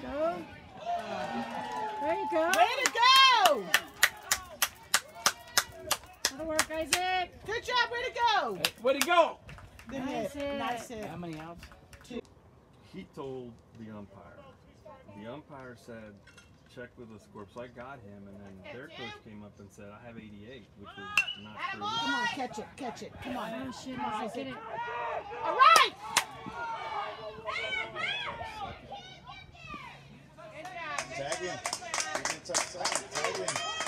go. There you go. Way to go! That'll work, Isaac. Good job, way to go! Hey, way to go! Good Nice hit. hit. Nice hit. How many outs? He told the umpire. The umpire said, check with the score. So I got him, and then their coach came up and said, I have 88, which was not true. Come on, catch it, catch it. Come on. Oh, shit, Isaac, get it. All right! Tag him. Tag him.